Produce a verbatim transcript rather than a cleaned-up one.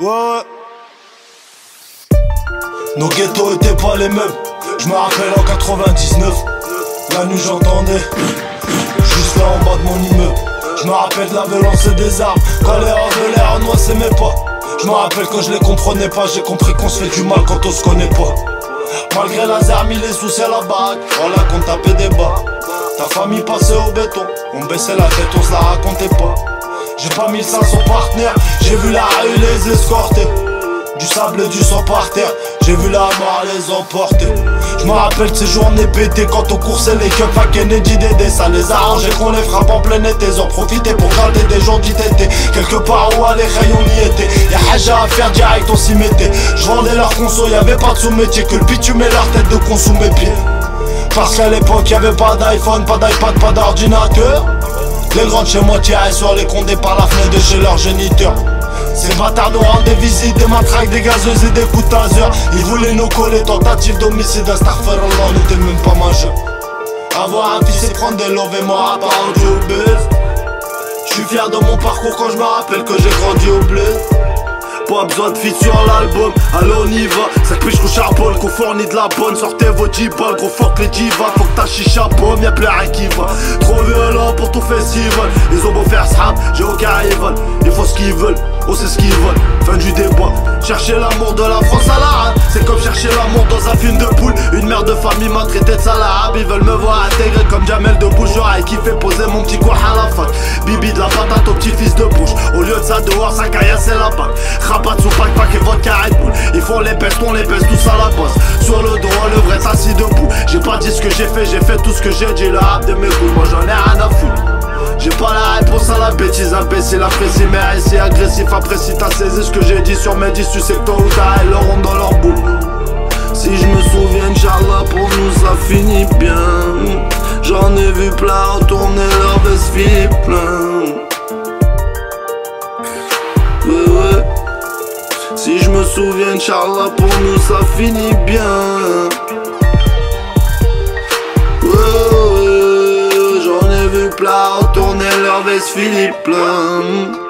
Ouais. Nos ghettos étaient pas les mêmes. Je me rappelle en quatre-vingt-dix-neuf, la nuit j'entendais juste là en bas de mon immeuble. Je me rappelle de la violence et des armes. Quand les hors de l'air, moi s'aimait pas. Je me rappelle quand je les comprenais pas. J'ai compris qu'on se fait du mal quand on se connaît pas. Malgré la zermie, les soucis à la baraque. Voilà qu'on tapait des bas. Ta famille passait au béton. On baissait la tête, on se la racontait pas. J'ai pas mis ça son partenaire. J'ai vu la rue les escorter. Du sable et du sang par terre. J'ai vu la mort les emporter. Je me rappelle de ces journées pétées quand on coursait les cups à Kennedy Dédé. Ça les arrangeait qu'on les frappe en plein été. Ils en profitaient pour garder des gens d'I T T. Quelque part où aller on y était. Y'a haja à faire direct on s'y mettait. Je vendais leur conso, y'avait pas de sous-métier. Que le bitume et leur tête de con sous mes pieds. Parce qu'à l'époque y'avait pas d'iPhone, pas d'iPad, pas d'ordinateur. Les grands de chez moi tiraient sur les condés par la fenêtre de chez leur géniteur. Ces bâtards nous rendent des visites, des matraques, des gazeuses et des coups de taser. Ils voulaient nous coller, tentative d'homicide, astaghfirullah, on n'était même pas majeur. Avoir un fils et prendre des love et mort à part rendu au buzz. J'suis fier de mon parcours quand je me rappelle que j'ai grandi au bled. Pas besoin de feat sur l'album, allez on y va. Ça piche qu'au charbon, qu'on fournit de la bonne. Sortez vos dix-balles, gros fuck les divas. Faut que ta chicha pomme, y'a plus rien qui va. Trop violent pour tout festival. Ils ont beau faire srap, j'ai aucun rival. Ils font ce qu'ils veulent, on sait ce qu'ils veulent. Fin du débat, chercher l'amour de la France à la rade. C'est comme chercher l'amour dans un film de poule. Une mère de famille m'a traité de salade. Ils veulent me voir intégré comme Jamel de Bouche. J'aurais kiffé poser mon petit coin à la fac. Bibi de la patate au petit fils de bouche. Au lieu de ça dehors, ça caillasse la bac. Rabat sous pack-pack et vodka Red Bull. Ils font les pestes, on les baisse tous à la bosse. Sur le droit, le vrai assis debout. J'ai pas dit ce que j'ai fait, j'ai fait tout ce que j'ai dit. Le rap de mes couilles, moi j'en ai rien à foutre. J'ai pas la réponse à la bêtise, imbécile, apprécie mes récits agressifs. Après si t'as saisi ce que j'ai dit sur mes dix, tu sais que tôt ou tard elles l'auront dans leur boule. Si je me souviens, Inch'Allah, pour nous ça finit bien. J'en ai vu plein retourner leur veste Philippe plein. Ouais ouais. Si je me souviens, Inch'Allah, pour nous ça finit bien. Ouais ouais. J'en ai vu plein retourner leur veste Philippe plein.